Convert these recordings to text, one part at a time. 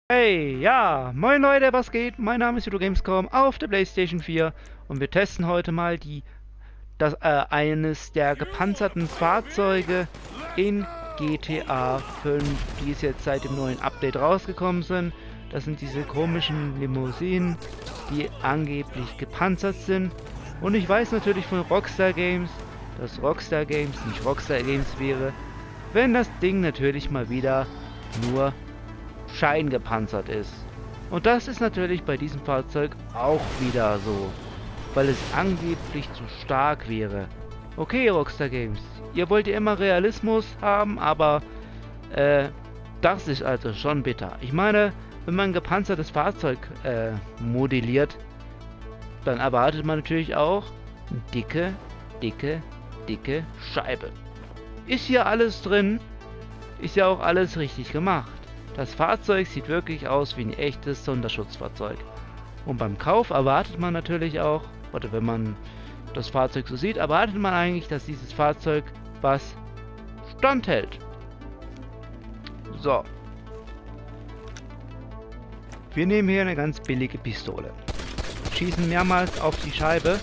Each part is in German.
Hey, ja, moin Leute, was geht? Mein Name ist Judo Gamescom auf der PlayStation 4 und wir testen heute mal eines der gepanzerten Fahrzeuge in GTA 5, die es jetzt seit dem neuen Update rausgekommen sind. Das sind diese komischen Limousinen, die angeblich gepanzert sind. Und ich weiß natürlich von Rockstar Games, dass Rockstar Games nicht Rockstar Games wäre, wenn das Ding natürlich mal wieder nur scheingepanzert ist. Und das ist natürlich bei diesem Fahrzeug auch wieder so, weil es angeblich zu stark wäre. Okay, Rockstar Games, ihr wollt ja immer Realismus haben, aber das ist also schon bitter. Ich meine, wenn man ein gepanzertes Fahrzeug modelliert, dann erwartet man natürlich auch eine dicke Scheibe. Ist hier alles drin, ist ja auch alles richtig gemacht. Das Fahrzeug sieht wirklich aus wie ein echtes Sonderschutzfahrzeug. Und beim Kauf erwartet man natürlich auch, oder wenn man das Fahrzeug so sieht, erwartet man eigentlich, dass dieses Fahrzeug was standhält. So. Wir nehmen hier eine ganz billige Pistole. Schießen mehrmals auf die Scheibe.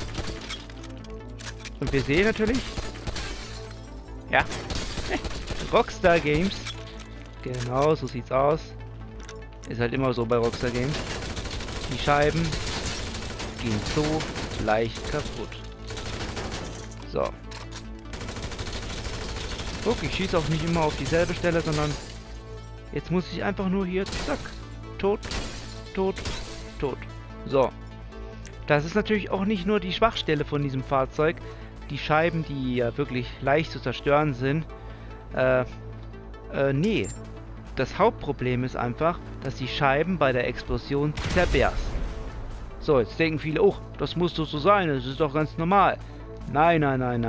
Und wir sehen natürlich, ja, Rockstar Games. Genau, so sieht's aus. Ist halt immer so bei Rockstar Games. Die Scheiben gehen so leicht kaputt. So. Guck, ich schieße auch nicht immer auf dieselbe Stelle, sondern jetzt muss ich einfach nur hier, zack, tot. So. Das ist natürlich auch nicht nur die Schwachstelle von diesem Fahrzeug. Die Scheiben, die ja wirklich leicht zu zerstören sind. Nee. Das Hauptproblem ist einfach, dass die Scheiben bei der Explosion zerbersten. So, jetzt denken viele, oh, das muss doch so sein, das ist doch ganz normal. Nein,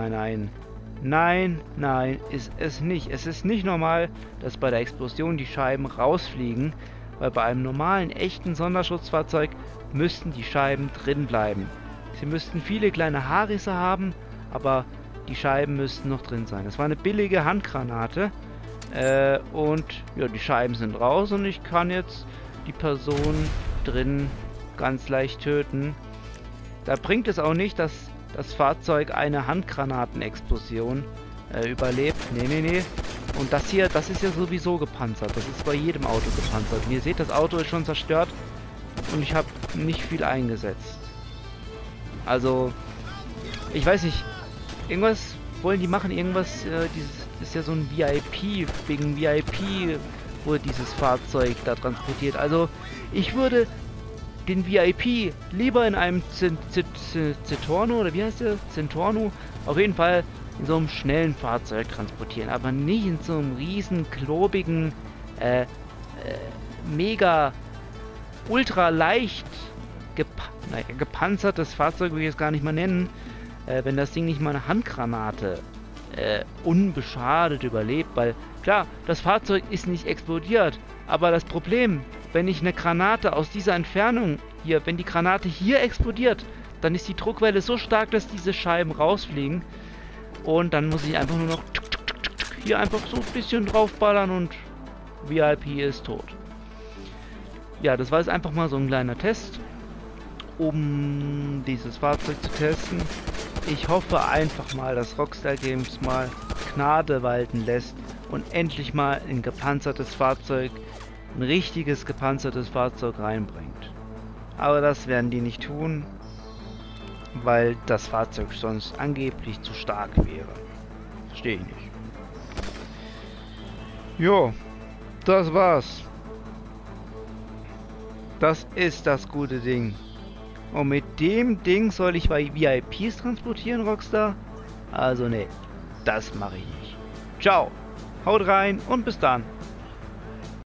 ist es nicht. Es ist nicht normal, dass bei der Explosion die Scheiben rausfliegen, weil bei einem normalen, echten Sonderschutzfahrzeug müssten die Scheiben drin bleiben. Sie müssten viele kleine Haarrisse haben, aber die Scheiben müssten noch drin sein. Das war eine billige Handgranate. Und ja, die Scheiben sind raus und ich kann jetzt die Person drin ganz leicht töten. Da bringt es auch nicht, dass das Fahrzeug eine Handgranatenexplosion überlebt. Nee. Und das hier, das ist ja sowieso gepanzert. Das ist bei jedem Auto gepanzert. Wie ihr seht, das Auto ist schon zerstört und ich habe nicht viel eingesetzt. Also, ich weiß nicht, irgendwas wollen die machen, irgendwas, dieses ist ja so ein VIP, wegen VIP wurde dieses Fahrzeug da transportiert. Also ich würde den VIP lieber in einem Zentorno, oder wie heißt der? Zentorno, auf jeden Fall in so einem schnellen Fahrzeug transportieren, aber nicht in so einem riesen, klobigen, mega, ultra leicht gepanzertes Fahrzeug, will ich es gar nicht mal nennen, wenn das Ding nicht mal eine Handgranate unbeschadet überlebt, weil klar, das Fahrzeug ist nicht explodiert, aber das Problem, wenn ich eine Granate aus dieser Entfernung hier, wenn die Granate hier explodiert, dann ist die Druckwelle so stark, dass diese Scheiben rausfliegen und dann muss ich einfach nur noch hier einfach so ein bisschen draufballern und VIP ist tot. Ja, das war jetzt einfach mal so ein kleiner Test, um dieses Fahrzeug zu testen. Ich hoffe einfach mal, dass Rockstar Games mal Gnade walten lässt und endlich mal ein gepanzertes Fahrzeug, ein richtiges gepanzertes Fahrzeug reinbringt. Aber das werden die nicht tun, weil das Fahrzeug sonst angeblich zu stark wäre. Verstehe ich nicht. Jo, das war's. Das ist das gute Ding. Und mit dem Ding soll ich bei VIPs transportieren, Rockstar? Also nee, das mache ich nicht. Ciao, haut rein und bis dann.